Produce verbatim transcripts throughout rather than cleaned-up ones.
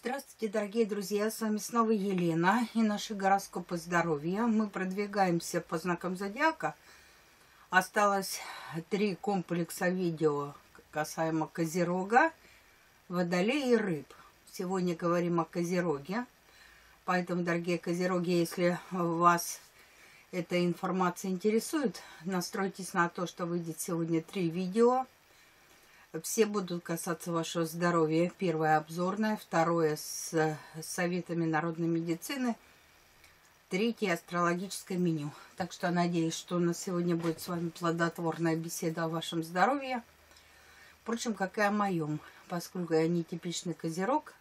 Здравствуйте, дорогие друзья! С вами снова Елена и наши гороскопы здоровья. Мы продвигаемся по знакам зодиака. Осталось три комплекса видео касаемо Козерога, Водолея и Рыб. Сегодня говорим о Козероге. Поэтому, дорогие Козероги, если вас эта информация интересует, настройтесь на то, что выйдет сегодня три видео. Все будут касаться вашего здоровья. Первое обзорное, второе с советами народной медицины, третье астрологическое меню. Так что надеюсь, что у нас сегодня будет с вами плодотворная беседа о вашем здоровье. Впрочем, как и о моем, поскольку я не типичный Козерог.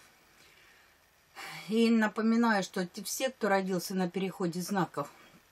И напоминаю, что все, кто родился на переходе знаков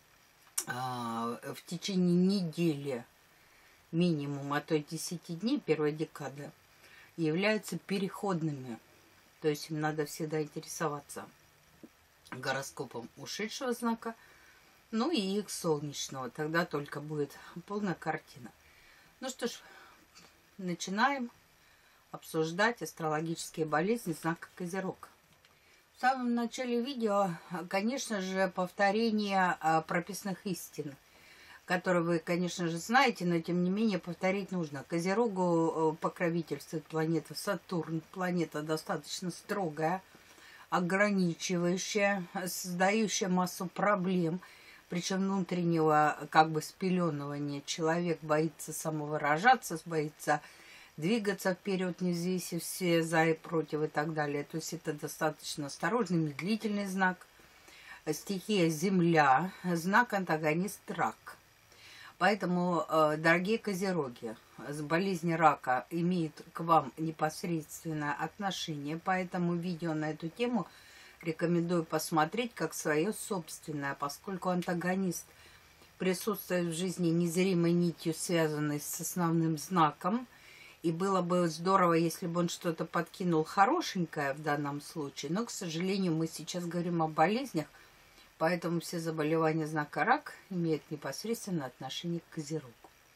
в течение недели, минимум, а то и десяти дней, первой декады, являются переходными. То есть им надо всегда интересоваться гороскопом ушедшего знака, ну и их солнечного. Тогда только будет полная картина. Ну что ж, начинаем обсуждать астрологические болезни знака Козерог. В самом начале видео, конечно же, повторение прописных истин, который вы, конечно же, знаете, но тем не менее повторить нужно. Козерогу покровительствует планета Сатурн. Планета достаточно строгая, ограничивающая, создающая массу проблем, причем внутреннего как бы спеленывания. Человек боится самовыражаться, боится двигаться вперед, не взвесив все за и против и так далее. То есть это достаточно осторожный, медлительный знак. Стихия Земля, знак антагонист Рак. Поэтому, дорогие Козероги, болезнь рака имеет к вам непосредственное отношение, поэтому видео на эту тему рекомендую посмотреть как свое собственное, поскольку антагонист присутствует в жизни незримой нитью, связанной с основным знаком, и было бы здорово, если бы он что-то подкинул хорошенькое в данном случае, но, к сожалению, мы сейчас говорим о болезнях, поэтому все заболевания знака Рак имеют непосредственное отношение к Козерогу.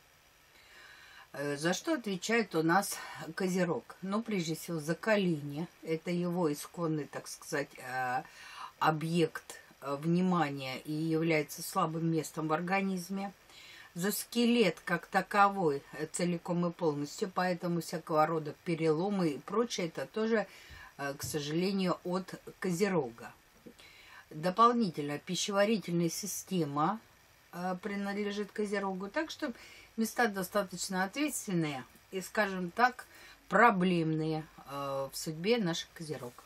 За что отвечает у нас Козерог? Ну, прежде всего, за колени. Это его исконный, так сказать, объект внимания и является слабым местом в организме. За скелет как таковой целиком и полностью, поэтому всякого рода переломы и прочее, это тоже, к сожалению, от Козерога. Дополнительно пищеварительная система э, принадлежит Козерогу, так что места достаточно ответственные и, скажем так, проблемные э, в судьбе наших Козерог.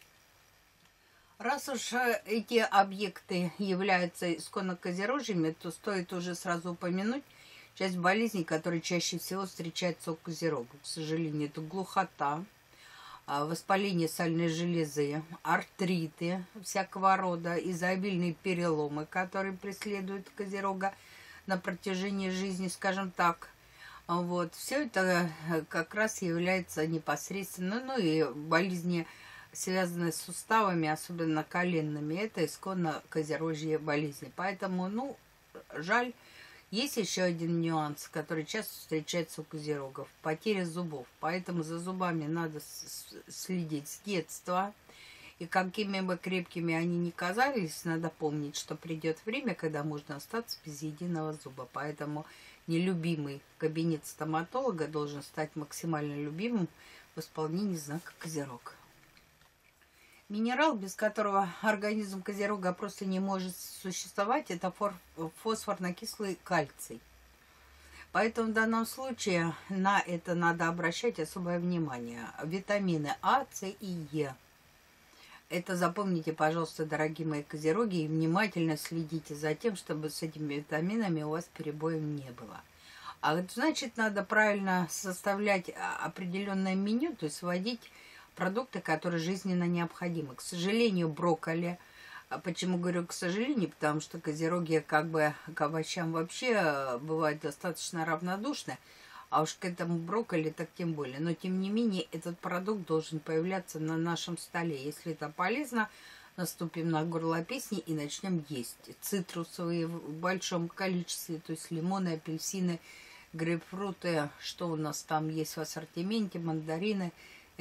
Раз уж эти объекты являются исконно козерожьими, то стоит уже сразу упомянуть часть болезней, которые чаще всего встречаются у Козерога. К сожалению, это глухота, воспаление сальной железы, артриты всякого рода, изобильные переломы, которые преследуют Козерога на протяжении жизни, скажем так. Вот. Все это как раз является непосредственно, ну и болезни, связанные с суставами, особенно коленными, это исконно козерожьи болезни. Поэтому, ну, жаль. Есть еще один нюанс, который часто встречается у Козерогов – потеря зубов. Поэтому за зубами надо следить с детства. И какими бы крепкими они ни казались, надо помнить, что придет время, когда можно остаться без единого зуба. Поэтому нелюбимый кабинет стоматолога должен стать максимально любимым в исполнении знака Козерог. Минерал, без которого организм Козерога просто не может существовать, это фосфорно-кислый кальций. Поэтому в данном случае на это надо обращать особое внимание. Витамины А, С и Е. Это запомните, пожалуйста, дорогие мои Козероги, и внимательно следите за тем, чтобы с этими витаминами у вас перебоев не было. А вот, значит, надо правильно составлять определенное меню, то есть вводить продукты, которые жизненно необходимы. К сожалению, брокколи. Почему говорю к сожалению? Потому что Козероги как бы к овощам вообще бывают достаточно равнодушны, а уж к этому брокколи так тем более. Но тем не менее этот продукт должен появляться на нашем столе. Если это полезно, наступим на горло песни и начнем есть. Цитрусовые в большом количестве, то есть лимоны, апельсины, грейпфруты, что у нас там есть в ассортименте, мандарины.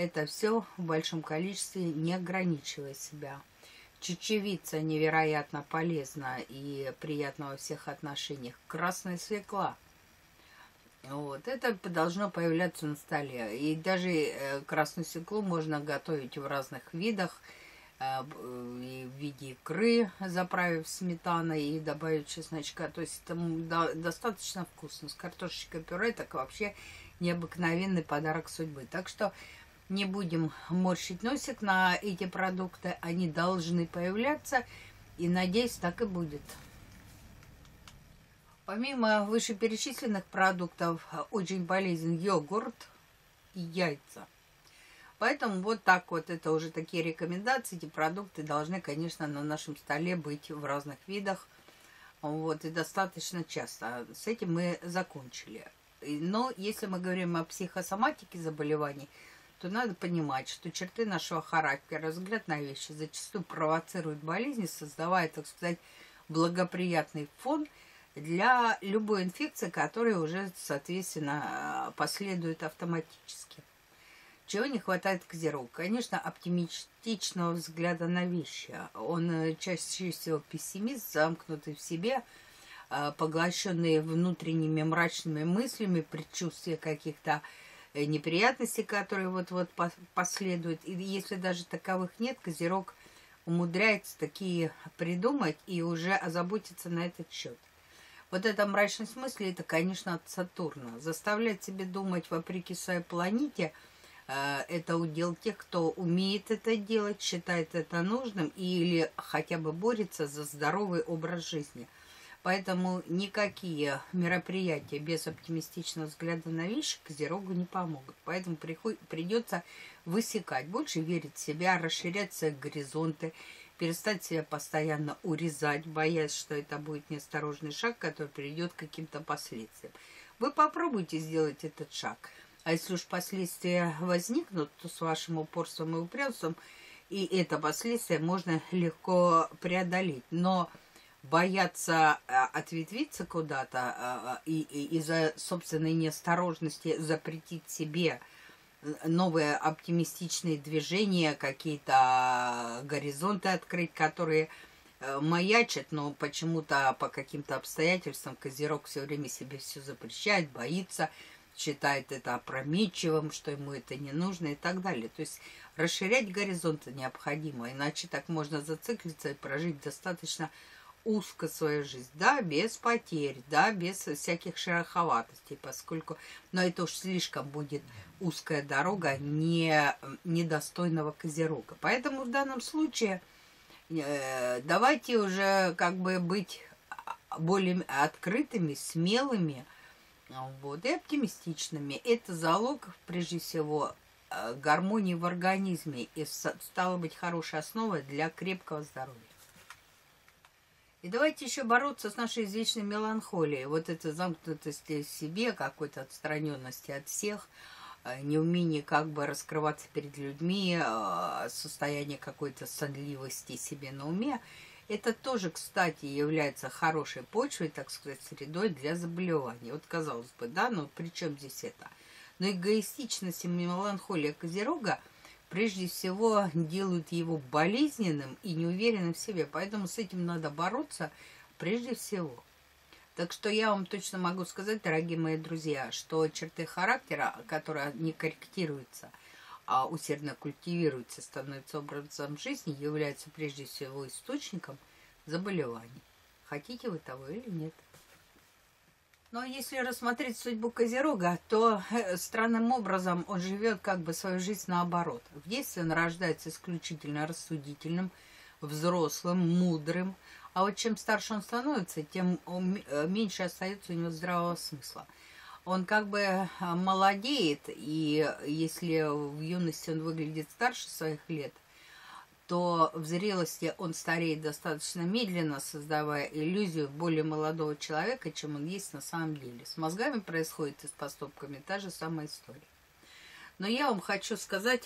Это все в большом количестве, не ограничивая себя. Чечевица невероятно полезна и приятна во всех отношениях. Красная свекла. Вот, это должно появляться на столе. И даже э, красную свеклу можно готовить в разных видах. Э, и в виде икры, заправив сметаной и добавив чесночка. То есть это до, достаточно вкусно. С картошечкой пюре так вообще необыкновенный подарок судьбы. Так что не будем морщить носик на эти продукты. Они должны появляться. И надеюсь, так и будет. Помимо вышеперечисленных продуктов, очень полезен йогурт и яйца. Поэтому вот так вот, это уже такие рекомендации. Эти продукты должны, конечно, на нашем столе быть в разных видах. Вот, и достаточно часто. С этим мы закончили. Но если мы говорим о психосоматике заболеваний, то надо понимать, что черты нашего характера, взгляд на вещи зачастую провоцируют болезни, создавая, так сказать, благоприятный фон для любой инфекции, которая уже, соответственно, последует автоматически. Чего не хватает Козерогу? Конечно, оптимистичного взгляда на вещи. Он чаще всего пессимист, замкнутый в себе, поглощенный внутренними мрачными мыслями, предчувствия каких-то неприятностей, которые вот-вот последуют. И если даже таковых нет, Козерог умудряется такие придумать и уже озаботиться на этот счет. Вот эта мрачность мысли, это, конечно, от Сатурна. Заставлять себя думать вопреки своей планете, э, это удел тех, кто умеет это делать, считает это нужным или хотя бы борется за здоровый образ жизни. Поэтому никакие мероприятия без оптимистичного взгляда на вещи Козерогу не помогут. Поэтому приход, придется высекать, больше верить в себя, расширять свои горизонты, перестать себя постоянно урезать, боясь, что это будет неосторожный шаг, который приведет к каким-то последствиям. Вы попробуйте сделать этот шаг. А если уж последствия возникнут, то с вашим упорством и упрямством и это последствие можно легко преодолеть. Но бояться ответвиться куда-то и, и из-за собственной неосторожности запретить себе новые оптимистичные движения, какие-то горизонты открыть, которые маячат, но почему-то по каким-то обстоятельствам Козерог все время себе все запрещает, боится, считает это опрометчивым, что ему это не нужно и так далее. То есть расширять горизонты необходимо, иначе так можно зациклиться и прожить достаточно узко свою жизнь, да, без потерь, да, без всяких шероховатостей, поскольку, но это уж слишком будет узкая дорога не, недостойного Козерога. Поэтому в данном случае э, давайте уже как бы быть более открытыми, смелыми, вот, и оптимистичными. Это залог, прежде всего, гармонии в организме и стало быть хорошей основой для крепкого здоровья. И давайте еще бороться с нашей извечной меланхолией. Вот эта замкнутость в себе, какой-то отстраненности от всех, неумение как бы раскрываться перед людьми, состояние какой-то сонливости себе на уме. Это тоже, кстати, является хорошей почвой, так сказать, средой для заболеваний. Вот казалось бы, да, но при чем здесь это? Но эгоистичность и меланхолия Козерога прежде всего делают его болезненным и неуверенным в себе. Поэтому с этим надо бороться прежде всего. Так что я вам точно могу сказать, дорогие мои друзья, что черты характера, которые не корректируются, а усердно культивируются, становятся образом жизни, являются прежде всего источником заболеваний. Хотите вы того или нет? Но если рассмотреть судьбу Козерога, то странным образом он живет как бы свою жизнь наоборот. В детстве он рождается исключительно рассудительным, взрослым, мудрым. А вот чем старше он становится, тем он, меньше остается у него здравого смысла. Он как бы молодеет, и если в юности он выглядит старше своих лет, то в зрелости он стареет достаточно медленно, создавая иллюзию более молодого человека, чем он есть на самом деле. С мозгами происходит и с поступками та же самая история. Но я вам хочу сказать,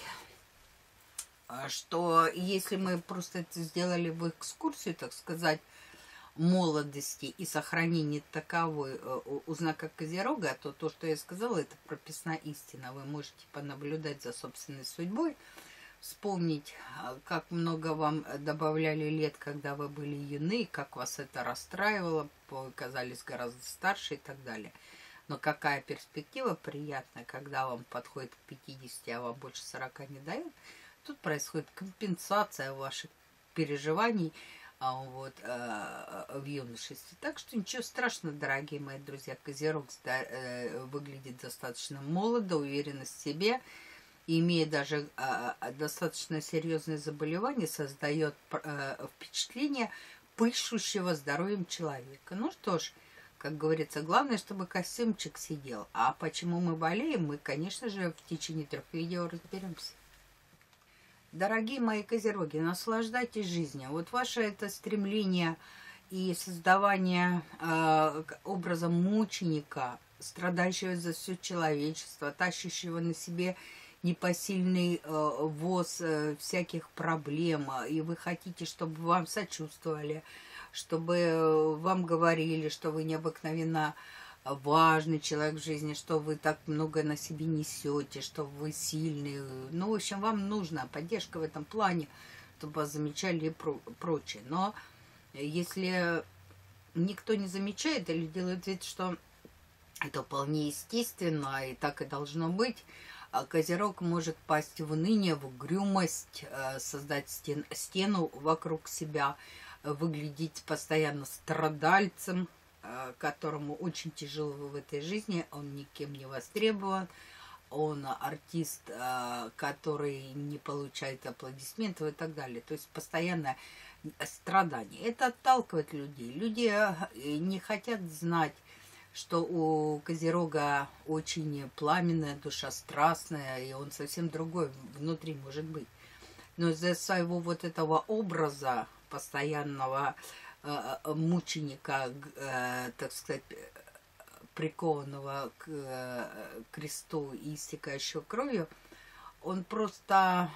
что если мы просто это сделали в экскурсию, так сказать, молодости и сохранения таковой у знака Козерога, то то, что я сказала, это прописная истина. Вы можете понаблюдать за собственной судьбой, вспомнить, как много вам добавляли лет, когда вы были юны, как вас это расстраивало, вы казались гораздо старше и так далее. Но какая перспектива приятная, когда вам подходит к пятидесяти, а вам больше сорока не дают. Тут происходит компенсация ваших переживаний вот, в юношестве. Так что ничего страшного, дорогие мои друзья. Козерог выглядит достаточно молодо, уверенно в себе. Имея даже достаточно серьезные заболевания, создает впечатление пышущего здоровьем человека. Ну что ж, как говорится, главное, чтобы костюмчик сидел. А почему мы болеем, мы, конечно же, в течение трех видео разберемся. Дорогие мои козероги, наслаждайтесь жизнью. Вот ваше это стремление и создавание э, образа мученика, страдающего за все человечество, тащащего на себе непосильный э, воз э, всяких проблем, и вы хотите, чтобы вам сочувствовали, чтобы вам говорили, что вы необыкновенно важный человек в жизни, что вы так много на себе несете, что вы сильный. Ну, в общем, вам нужна поддержка в этом плане, чтобы вас замечали и про прочее. Но если никто не замечает или делает вид, что это вполне естественно и так и должно быть, Козерог может пасть в уныние, в угрюмость, создать стен, стену вокруг себя, выглядеть постоянно страдальцем, которому очень тяжело в этой жизни, он никем не востребован, он артист, который не получает аплодисментов и так далее. То есть постоянное страдание. Это отталкивает людей. Люди не хотят знать, что у Козерога очень пламенная душа, страстная, и он совсем другой внутри может быть. Но из-за своего вот этого образа постоянного мученика, так сказать, прикованного к кресту и истекающего кровью, он просто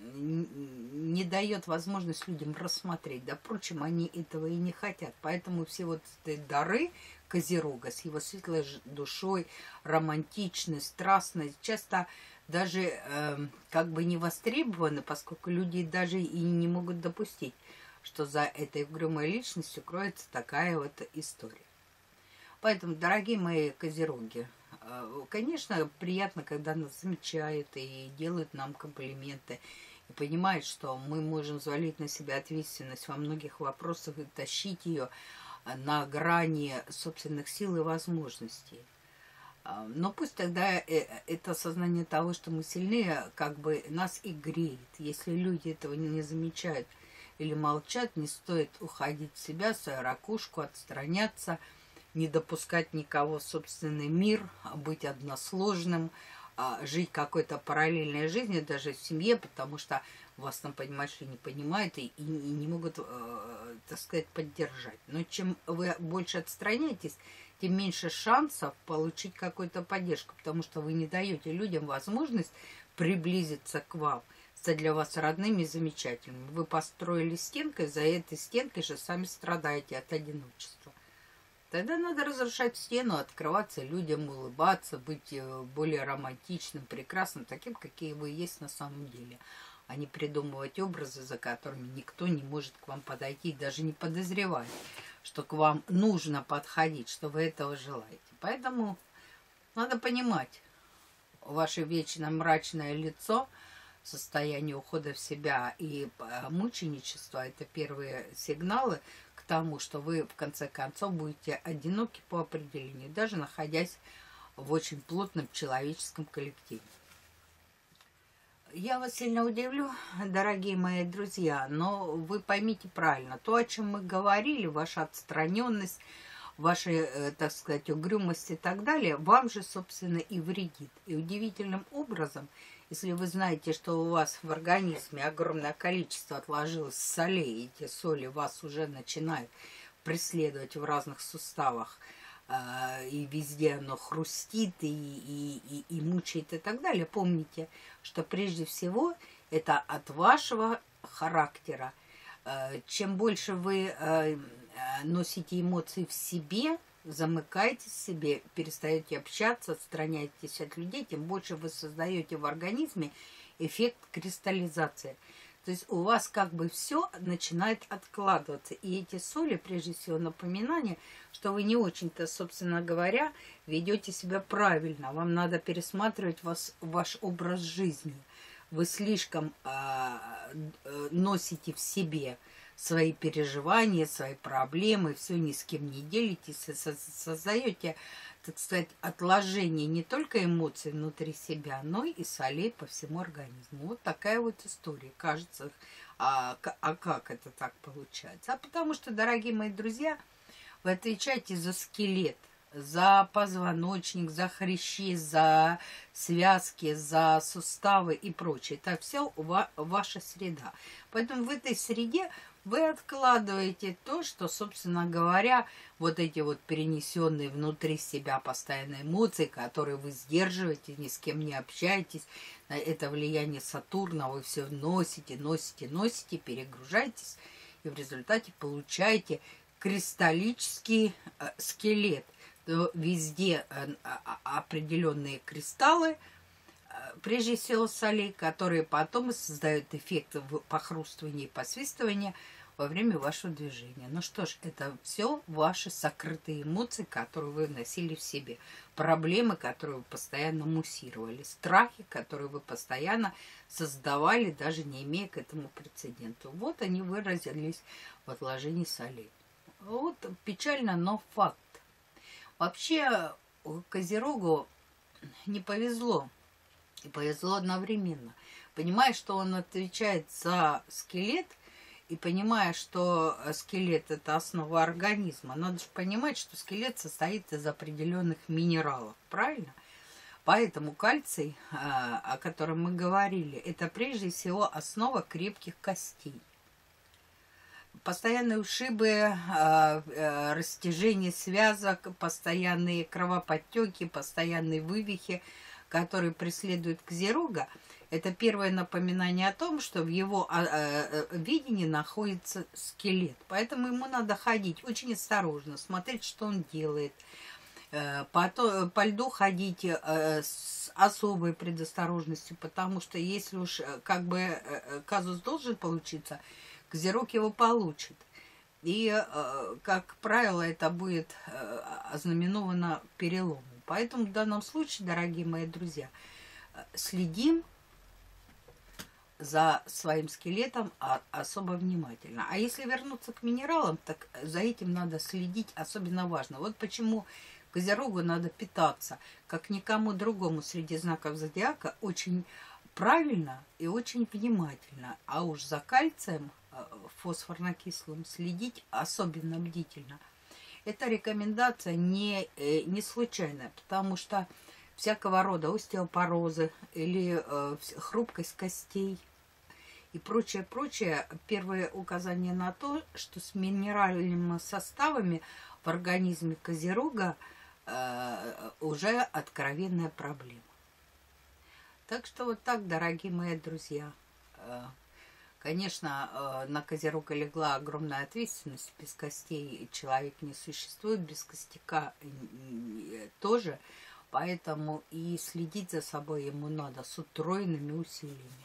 не дает возможность людям рассмотреть. Да, впрочем, они этого и не хотят. Поэтому все вот эти дары Козерога с его светлой душой, романтичной, страстной, часто даже э, как бы не востребованы, поскольку люди даже и не могут допустить, что за этой угрюмой личностью кроется такая вот история. Поэтому, дорогие мои козероги, конечно, приятно, когда нас замечают и делают нам комплименты, и понимают, что мы можем взвалить на себя ответственность во многих вопросах и тащить ее на грани собственных сил и возможностей. Но пусть тогда это осознание того, что мы сильнее, как бы нас и греет. Если люди этого не замечают или молчат, не стоит уходить в себя, в свою ракушку, отстраняться, не допускать никого в собственный мир, быть односложным, жить какой-то параллельной жизнью даже в семье, потому что вас там, понимаешь ли, не понимают и, и не могут, так сказать, поддержать. Но чем вы больше отстраняетесь, тем меньше шансов получить какую-то поддержку, потому что вы не даете людям возможность приблизиться к вам, стать для вас родными и замечательными. Вы построили стенкой, за этой стенкой же сами страдаете от одиночества. Тогда надо разрушать стену, открываться людям, улыбаться, быть более романтичным, прекрасным, таким, какие вы есть на самом деле, а не придумывать образы, за которыми никто не может к вам подойти, даже не подозревая, что к вам нужно подходить, что вы этого желаете. Поэтому надо понимать, ваше вечно мрачное лицо, состояние ухода в себя и мученичества – это первые сигналы к тому, что вы в конце концов будете одиноки по определению, даже находясь в очень плотном человеческом коллективе. Я вас сильно удивлю, дорогие мои друзья, но вы поймите правильно, то, о чем мы говорили, ваша отстраненность, ваша, так сказать, угрюмость и так далее, вам же, собственно, и вредит. И удивительным образом, если вы знаете, что у вас в организме огромное количество отложилось солей, и эти соли вас уже начинают преследовать в разных суставах, и везде оно хрустит, и, и, и, и мучает, и так далее, помните, что прежде всего это от вашего характера. Чем больше вы носите эмоции в себе, замыкаетесь в себе, перестаете общаться, отстраняетесь от людей, тем больше вы создаете в организме эффект кристаллизации. То есть у вас как бы все начинает откладываться. И эти соли, прежде всего, напоминание, что вы не очень-то, собственно говоря, ведете себя правильно. Вам надо пересматривать вас, ваш образ жизни. Вы слишком э, носите в себе свои переживания, свои проблемы, все ни с кем не делитесь, создаете, так сказать, отложение не только эмоций внутри себя, но и солей по всему организму. Вот такая вот история. Кажется, а, а как это так получается? А потому что, дорогие мои друзья, вы отвечаете за скелет, за позвоночник, за хрящи, за связки, за суставы и прочее. Это все ваша среда. Поэтому в этой среде вы откладываете то, что, собственно говоря, вот эти вот перенесенные внутри себя постоянные эмоции, которые вы сдерживаете, ни с кем не общаетесь, это влияние Сатурна, вы все носите, носите, носите, перегружаетесь, и в результате получаете кристаллический э, скелет. Везде э, определенные кристаллы, э, прежде всего солей, которые потом создают эффект похрустывания и посвистывания во время вашего движения. Ну что ж, это все ваши сокрытые эмоции, которые вы носили в себе. Проблемы, которые вы постоянно муссировали. Страхи, которые вы постоянно создавали, даже не имея к этому прецедента. Вот они выразились в отложении солей. Вот печально, но факт. Вообще Козерогу не повезло. И повезло одновременно. Понимая, что он отвечает за скелет, и понимая, что скелет – это основа организма, надо же понимать, что скелет состоит из определенных минералов, правильно? Поэтому кальций, о котором мы говорили, это прежде всего основа крепких костей. Постоянные ушибы, растяжение связок, постоянные кровоподтеки, постоянные вывихи, которые преследуют Козерога, это первое напоминание о том, что в его видении находится скелет. Поэтому ему надо ходить очень осторожно, смотреть, что он делает. По, по льду ходить с особой предосторожностью, потому что если уж как бы казус должен получиться, Козерог его получит. И, как правило, это будет ознаменовано переломом. Поэтому в данном случае, дорогие мои друзья, следим за своим скелетом особо внимательно. А если вернуться к минералам, так за этим надо следить особенно важно. Вот почему Козерогу надо питаться, как никому другому среди знаков зодиака, очень правильно и очень внимательно. А уж за кальцием фосфорно-кислым следить особенно бдительно. Эта рекомендация не, не случайная, потому что всякого рода остеопорозы или э, хрупкость костей и прочее, прочее, первое указание на то, что с минеральными составами в организме Козерога э, уже откровенная проблема. Так что вот так, дорогие мои друзья. Э, конечно, э, на Козерога легла огромная ответственность. Без костей человек не существует, без костяка э, тоже. Поэтому и следить за собой ему надо с утроенными усилиями.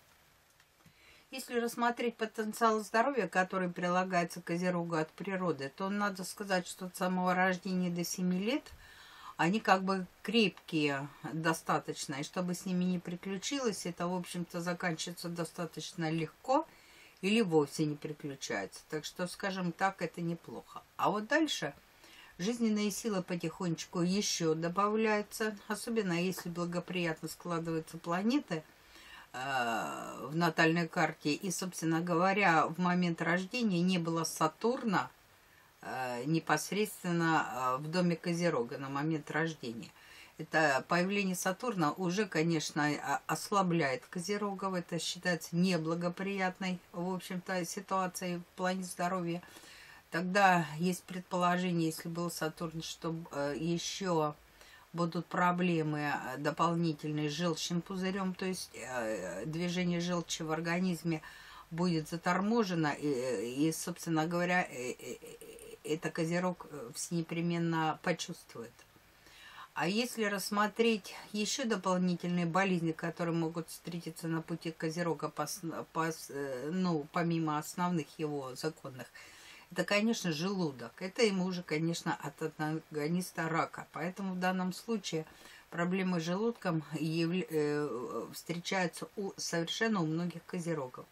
Если рассмотреть потенциал здоровья, который прилагается к Козерогу от природы, то надо сказать, что от самого рождения до семи лет они как бы крепкие достаточно. И чтобы с ними не приключилось, это, в общем-то, заканчивается достаточно легко или вовсе не приключается. Так что, скажем так, это неплохо. А вот дальше жизненные силы потихонечку еще добавляются, особенно если благоприятно складываются планеты э, в натальной карте. И, собственно говоря, в момент рождения не было Сатурна э, непосредственно э, в доме Козерога на момент рождения. Это появление Сатурна уже, конечно, ослабляет Козерогов. Это считается неблагоприятной, в общем-то, ситуацией в плане здоровья. Тогда есть предположение, если был Сатурн, что э, еще будут проблемы дополнительные с желчным пузырем, то есть э, движение желчи в организме будет заторможено, и, и собственно говоря, э, э, это Козерог все непременно почувствует. А если рассмотреть еще дополнительные болезни, которые могут встретиться на пути Козерога, по, по, ну, помимо основных его законных, это, конечно, желудок. Это ему уже, конечно, от антагониста рака. Поэтому в данном случае проблемы с желудком явля... э, встречаются у, совершенно у многих Козерогов.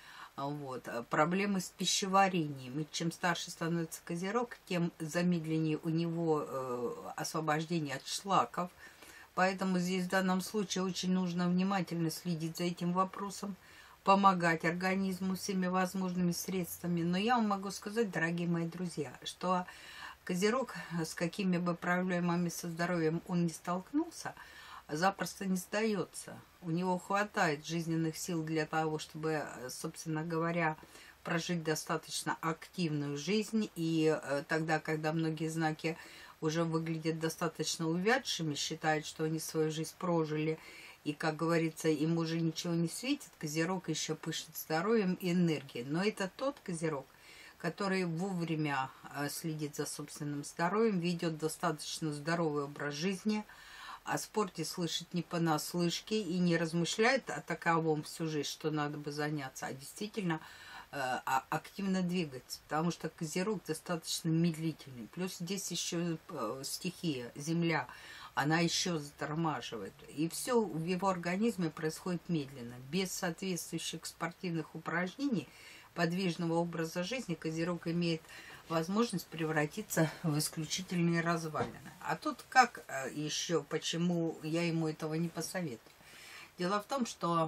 Вот. Проблемы с пищеварением. И чем старше становится Козерог, тем замедленнее у него э, освобождение от шлаков. Поэтому здесь в данном случае очень нужно внимательно следить за этим вопросом, помогать организму всеми возможными средствами. Но я вам могу сказать, дорогие мои друзья, что Козерог, с какими бы проблемами со здоровьем он не столкнулся, запросто не сдается. У него хватает жизненных сил для того, чтобы, собственно говоря, прожить достаточно активную жизнь. И тогда, когда многие знаки уже выглядят достаточно увядшими, считают, что они свою жизнь прожили, и, как говорится, им уже ничего не светит, Козерог еще пышет здоровьем и энергией. Но это тот Козерог, который вовремя следит за собственным здоровьем, ведет достаточно здоровый образ жизни, о спорте слышит не понаслышке и не размышляет о таковом всю жизнь, что надо бы заняться, а действительно э, активно двигаться, потому что Козерог достаточно медлительный. Плюс здесь еще э, стихия, земля, она еще затормаживает. И все в его организме происходит медленно. Без соответствующих спортивных упражнений, подвижного образа жизни Козерог имеет возможность превратиться в исключительные развалины. А тут как еще, почему я ему этого не посоветую? Дело в том, что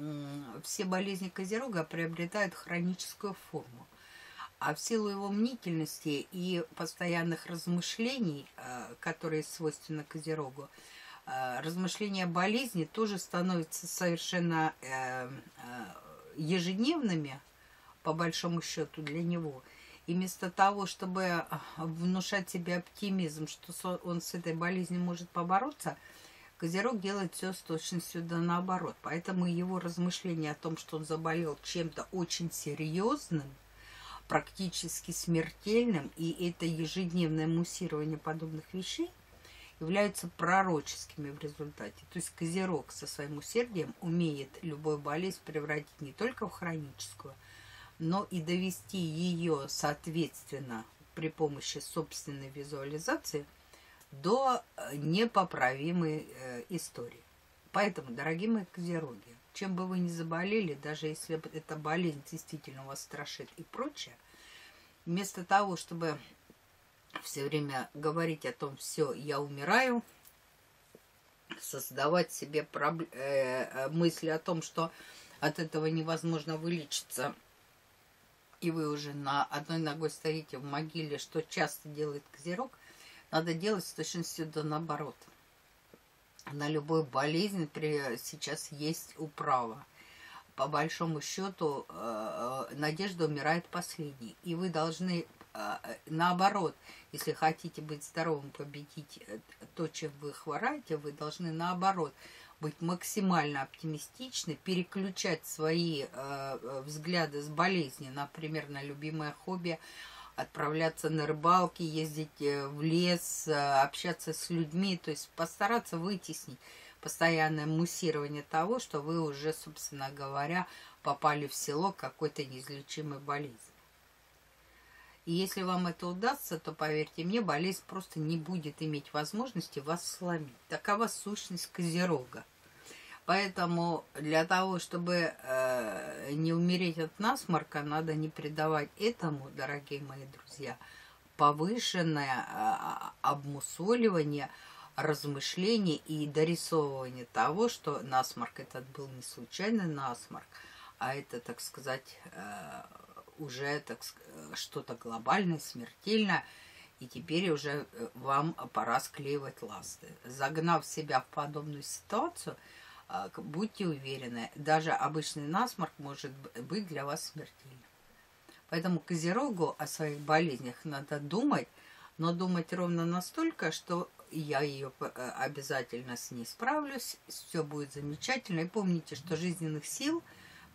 все болезни Козерога приобретают хроническую форму. А в силу его мнительности и постоянных размышлений, которые свойственны Козерогу, размышления о болезни тоже становятся совершенно ежедневными, по большому счету, для него. И вместо того, чтобы внушать себе оптимизм, что он с этой болезнью может побороться, Козерог делает все с точностью да наоборот. Поэтому его размышления о том, что он заболел чем-то очень серьезным, практически смертельным, и это ежедневное муссирование подобных вещей являются пророческими в результате. То есть Козерог со своим усердием умеет любую болезнь превратить не только в хроническую, но и довести ее, соответственно, при помощи собственной визуализации до непоправимой э, истории. Поэтому, дорогие мои Козероги, чем бы вы ни заболели, даже если эта болезнь действительно вас страшит и прочее, вместо того, чтобы все время говорить о том, все, я умираю, создавать себе проб... э, мысли о том, что от этого невозможно вылечиться, и вы уже на одной ногой стоите в могиле, что часто делает Козерог, надо делать с точностью да наоборот. На любую болезнь сейчас есть управа. По большому счету, надежда умирает последней. И вы должны, наоборот, если хотите быть здоровым, победить то, чем вы хвораете, вы должны, наоборот, быть максимально оптимистичны, переключать свои э, взгляды с болезни, например, на любимое хобби, отправляться на рыбалки, ездить в лес, общаться с людьми, то есть постараться вытеснить постоянное муссирование того, что вы уже, собственно говоря, попали в село какой-то неизлечимой болезни. И если вам это удастся, то, поверьте мне, болезнь просто не будет иметь возможности вас сломить. Такова сущность Козерога. Поэтому для того, чтобы э, не умереть от насморка, надо не придавать этому, дорогие мои друзья, повышенное э, обмусоливание, размышление и дорисовывание того, что насморк этот был не случайный насморк, а это, так сказать, э, уже так, что-то глобальное, смертельное, и теперь уже вам пора склеивать ласты. Загнав себя в подобную ситуацию, будьте уверены, даже обычный насморк может быть для вас смертельным. Поэтому Козерогу о своих болезнях надо думать, но думать ровно настолько, что я ее обязательно с ней справлюсь, все будет замечательно. И помните, что жизненных сил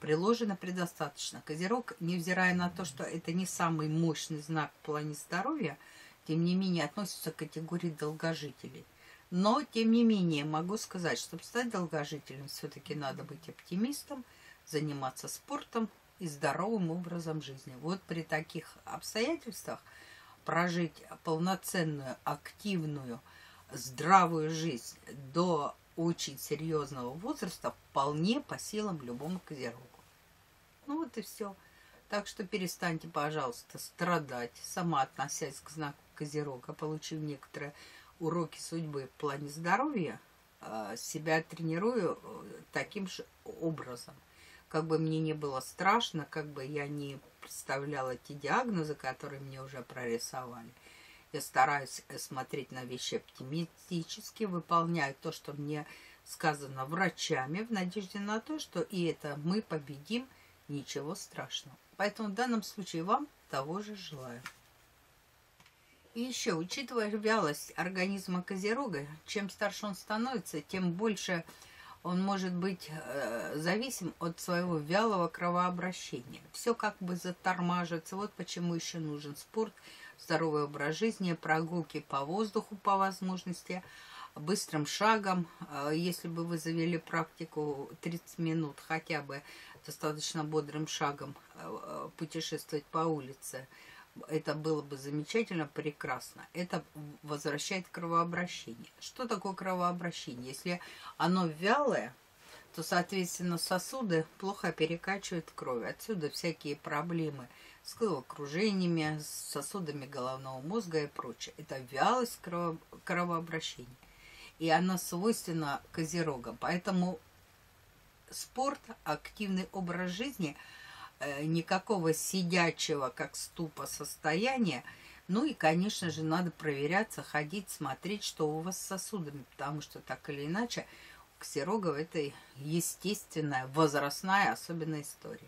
приложено предостаточно. Козерог, невзирая на то, что это не самый мощный знак в плане здоровья, тем не менее относится к категории долгожителей. Но, тем не менее, могу сказать, чтобы стать долгожителем, все-таки надо быть оптимистом, заниматься спортом и здоровым образом жизни. Вот при таких обстоятельствах прожить полноценную, активную, здравую жизнь до очень серьезного возраста вполне по силам любому козерогу. Ну вот и все. Так что перестаньте, пожалуйста, страдать, сама относясь к знаку козерога, получив некоторые уроки судьбы в плане здоровья, себя тренирую таким же образом. Как бы мне не было страшно, как бы я не представляла те диагнозы, которые мне уже прорисовали, я стараюсь смотреть на вещи оптимистически, выполняю то, что мне сказано врачами, в надежде на то, что и это мы победим, ничего страшного. Поэтому в данном случае вам того же желаю. И еще, учитывая вялость организма козерога, чем старше он становится, тем больше он может быть э, зависим от своего вялого кровообращения. Все как бы затормаживается. Вот почему еще нужен спорт, здоровый образ жизни, прогулки по воздуху по возможности, быстрым шагом. Если бы вы завели практику тридцать минут хотя бы достаточно бодрым шагом путешествовать по улице, это было бы замечательно, прекрасно. Это возвращает кровообращение. Что такое кровообращение? Если оно вялое, то, соответственно, сосуды плохо перекачивают кровь. Отсюда всякие проблемы с головокружениями, с сосудами головного мозга и прочее. Это вялость крово кровообращения. И она свойственна козерогам. Поэтому спорт, активный образ жизни, никакого сидячего, как ступа, состояния. Ну и, конечно же, надо проверяться, ходить, смотреть, что у вас с сосудами. Потому что, так или иначе, у козерогов это естественная, возрастная особенная история.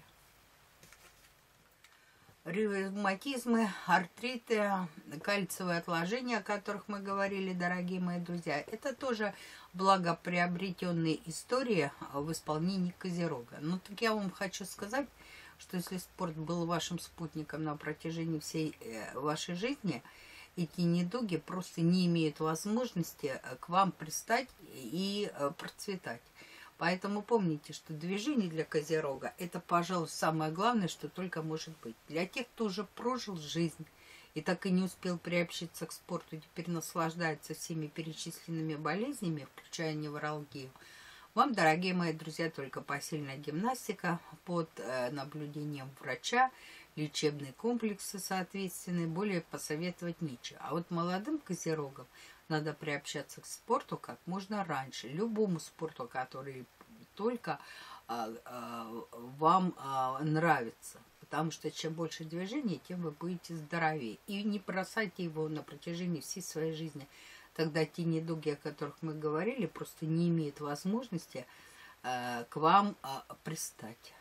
Ревматизмы, артриты, кальциевые отложения, о которых мы говорили, дорогие мои друзья, это тоже благоприобретенные истории в исполнении козерога. Но так я вам хочу сказать, что если спорт был вашим спутником на протяжении всей вашей жизни, эти недуги просто не имеют возможности к вам пристать и процветать. Поэтому помните, что движение для козерога – это, пожалуй, самое главное, что только может быть. Для тех, кто уже прожил жизнь и так и не успел приобщиться к спорту, теперь наслаждается всеми перечисленными болезнями, включая невралгию, вам, дорогие мои друзья, только посильная гимнастика под наблюдением врача, лечебные комплексы соответственные, более посоветовать нечего. А вот молодым козерогам надо приобщаться к спорту как можно раньше, любому спорту, который только а, а, вам а, нравится. Потому что чем больше движений, тем вы будете здоровее. И не бросайте его на протяжении всей своей жизни. Тогда те недуги, о которых мы говорили, просто не имеют возможности а, к вам а, пристать.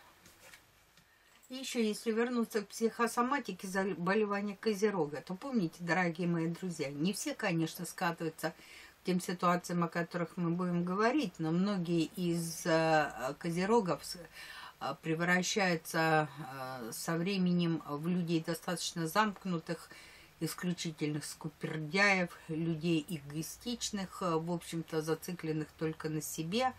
И еще, если вернуться к психосоматике заболевания козерога, то помните, дорогие мои друзья, не все, конечно, скатываются к тем ситуациям, о которых мы будем говорить, но многие из э, козерогов э, превращаются э, со временем в людей достаточно замкнутых, исключительных скупердяев, людей эгоистичных, э, в общем-то, зацикленных только на себе,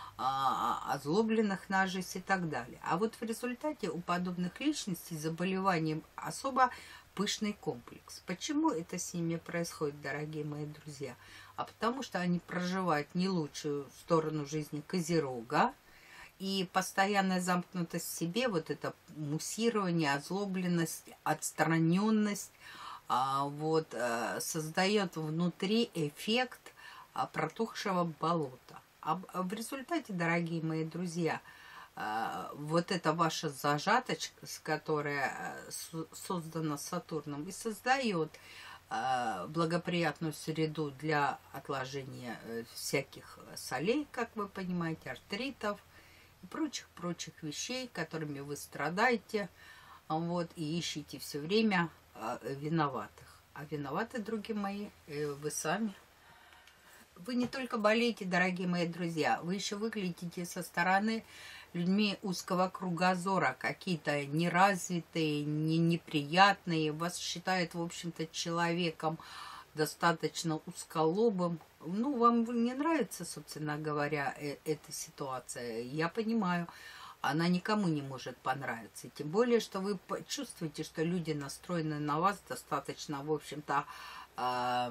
озлобленных на жизнь и так далее. А вот в результате у подобных личностей заболеванием особо пышный комплекс. Почему это с ними происходит, дорогие мои друзья? А потому что они проживают не лучшую сторону жизни козерога, и постоянная замкнутость в себе, вот это муссирование, озлобленность, отстраненность, вот, создает внутри эффект протухшего болота. А в результате, дорогие мои друзья, вот эта ваша зажаточка, которая создана Сатурном, и создает благоприятную среду для отложения всяких солей, как вы понимаете, артритов и прочих-прочих вещей, которыми вы страдаете, вот, и ищете все время виноватых. А виноваты, другие мои, вы сами. Вы не только болеете, дорогие мои друзья, вы еще выглядите со стороны людьми узкого кругозора, какие-то неразвитые, не неприятные, вас считают, в общем-то, человеком достаточно узколобым. Ну, вам не нравится, собственно говоря, э эта ситуация, я понимаю. Она никому не может понравиться. Тем более, что вы чувствуете, что люди настроены на вас достаточно, в общем-то, э,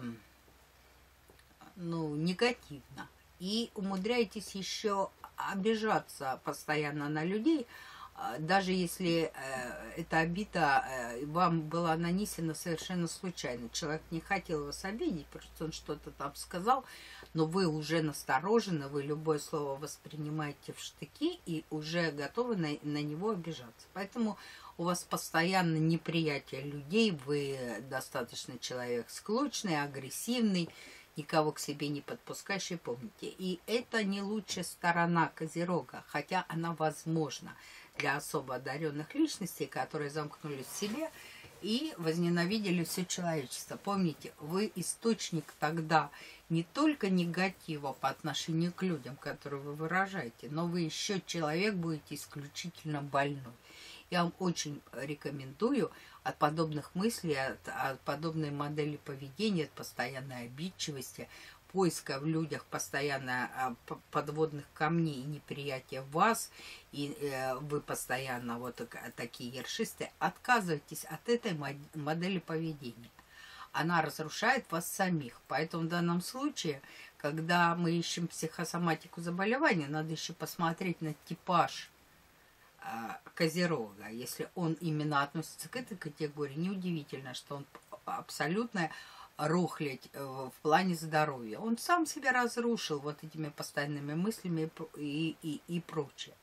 ну, негативно. И умудряетесь еще обижаться постоянно на людей, даже если э, эта обида э, вам была нанесена совершенно случайно. Человек не хотел вас обидеть, просто он что-то там сказал, но вы уже насторожены, вы любое слово воспринимаете в штыки и уже готовы на, на него обижаться. Поэтому у вас постоянно неприятие людей, вы достаточно человек склочный, агрессивный, никого к себе не подпускающий, помните. И это не лучшая сторона Козерога, хотя она возможна для особо одаренных личностей, которые замкнулись в себе и возненавидели все человечество. Помните, вы источник тогда не только негатива по отношению к людям, которые вы выражаете, но вы еще человек будете исключительно больной. Я вам очень рекомендую от подобных мыслей, от, от подобной модели поведения, от постоянной обидчивости, поиска в людях постоянно подводных камней и неприятия вас, и э, вы постоянно вот такие ершистые, отказывайтесь от этой модели поведения. Она разрушает вас самих. Поэтому в данном случае, когда мы ищем психосоматику заболевания, надо еще посмотреть на типаж э, Козерога. Если он именно относится к этой категории, неудивительно, что он абсолютно рухлядь в плане здоровья. Он сам себя разрушил вот этими постоянными мыслями и, и, и прочее.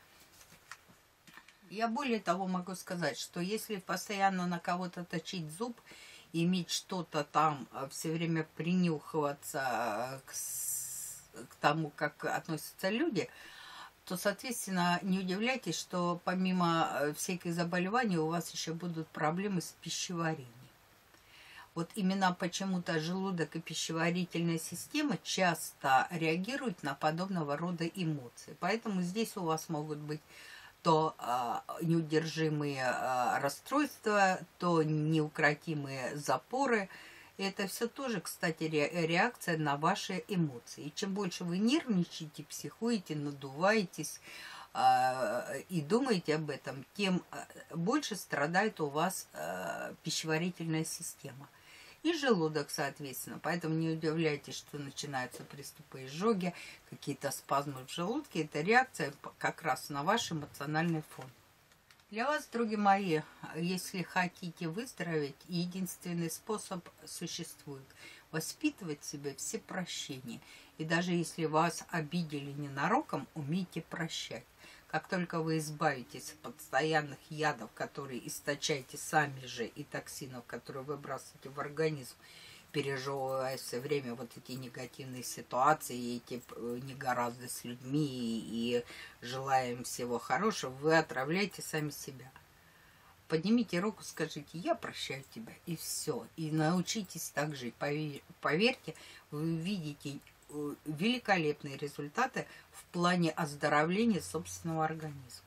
Я более того могу сказать, что если постоянно на кого-то точить зуб, иметь что-то там, все время принюхиваться к, к тому, как относятся люди, то, соответственно, не удивляйтесь, что помимо всяких заболеваний у вас еще будут проблемы с пищеварением. Вот именно почему-то желудок и пищеварительная система часто реагируют на подобного рода эмоции. Поэтому здесь у вас могут быть то а, неудержимые а, расстройства, то неукротимые запоры. И это все тоже, кстати, ре, реакция на ваши эмоции. И чем больше вы нервничаете, психуете, надуваетесь а, и думаете об этом, тем больше страдает у вас а, пищеварительная система. И желудок, соответственно. Поэтому не удивляйтесь, что начинаются приступы изжоги, какие-то спазмы в желудке. Это реакция как раз на ваш эмоциональный фон. Для вас, друзья мои, если хотите выздороветь, единственный способ существует. Воспитывать в себе все прощения. И даже если вас обидели ненароком, умейте прощать. Как только вы избавитесь от постоянных ядов, которые источаете сами же, и токсинов, которые выбрасываете в организм, пережевывая все время вот эти негативные ситуации, эти негоразды с людьми и желая им всего хорошего, вы отравляете сами себя. Поднимите руку, скажите: я прощаю тебя, и все. И научитесь так жить. Поверьте, вы увидите великолепные результаты в плане оздоровления собственного организма.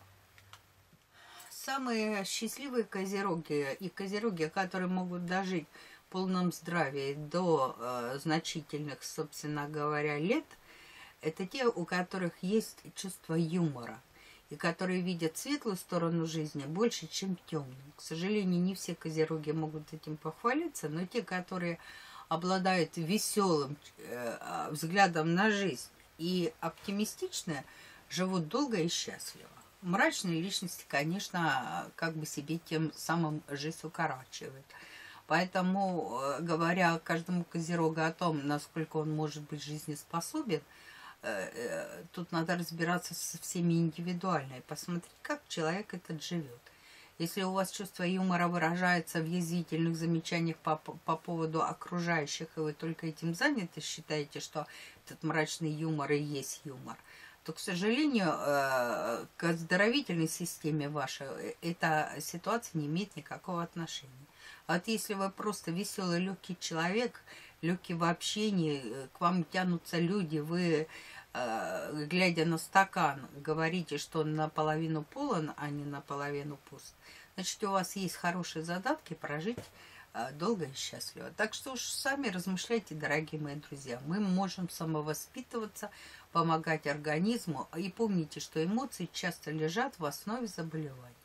Самые счастливые козероги и козероги, которые могут дожить в полном здравии до э, значительных, собственно говоря, лет, это те, у которых есть чувство юмора и которые видят светлую сторону жизни больше, чем темную. К сожалению, не все козероги могут этим похвалиться, но те, которые обладают веселым э, взглядом на жизнь и оптимистично, живут долго и счастливо. Мрачные личности, конечно, как бы себе тем самым жизнь укорачивают. Поэтому, говоря каждому козерогу о том, насколько он может быть жизнеспособен, э, э, тут надо разбираться со всеми индивидуально и посмотреть, как человек этот живет. Если у вас чувство юмора выражается в язвительных замечаниях по, по поводу окружающих, и вы только этим заняты, считаете, что этот мрачный юмор и есть юмор, то, к сожалению, к оздоровительной системе вашей эта ситуация не имеет никакого отношения. А вот если вы просто веселый, легкий человек, легкий в общении, к вам тянутся люди, вы, э, глядя на стакан, говорите, что он наполовину полон, а не наполовину пуст, значит, у вас есть хорошие задатки прожить э, долго и счастливо. Так что уж сами размышляйте, дорогие мои друзья. Мы можем самовоспитываться, помогать организму, и помните, что эмоции часто лежат в основе заболеваний.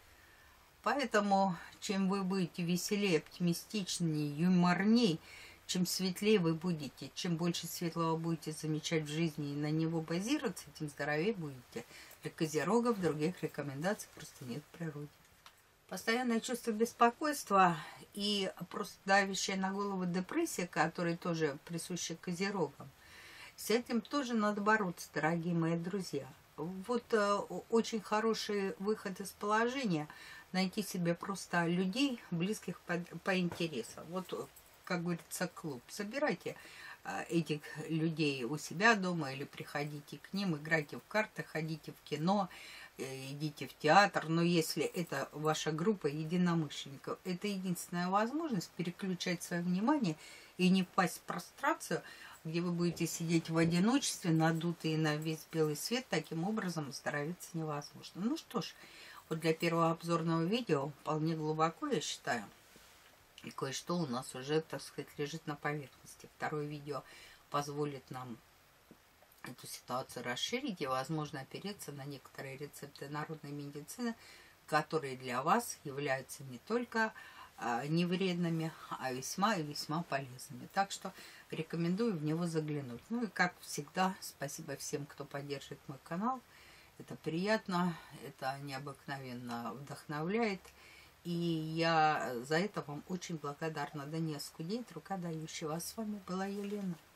Поэтому, чем вы будете веселее, оптимистичнее, юморней, чем светлее вы будете, чем больше светлого будете замечать в жизни и на него базироваться, тем здоровее будете. Для козерогов других рекомендаций просто нет в природе. Постоянное чувство беспокойства и просто давящая на голову депрессия, которая тоже присуща козерогам, с этим тоже надо бороться, дорогие мои друзья. Вот э, очень хороший выход из положения – найти себе просто людей, близких по, по интересам. Вот, как говорится, клуб. Собирайте э, этих людей у себя дома или приходите к ним, играйте в карты, ходите в кино, э, идите в театр. Но если это ваша группа единомышленников, это единственная возможность переключать свое внимание и не впасть в прострацию, где вы будете сидеть в одиночестве, надутые на весь белый свет. Таким образом оздоровиться невозможно. Ну что ж, вот для первого обзорного видео вполне глубоко, я считаю, и кое-что у нас уже, так сказать, лежит на поверхности. Второе видео позволит нам эту ситуацию расширить и, возможно, опереться на некоторые рецепты народной медицины, которые для вас являются не только а, не вредными, а весьма и весьма полезными. Так что рекомендую в него заглянуть. Ну и, как всегда, спасибо всем, кто поддерживает мой канал. Это приятно, это необыкновенно вдохновляет. И я за это вам очень благодарна. Да не оскудеет рука дающего. А с вами была Елена.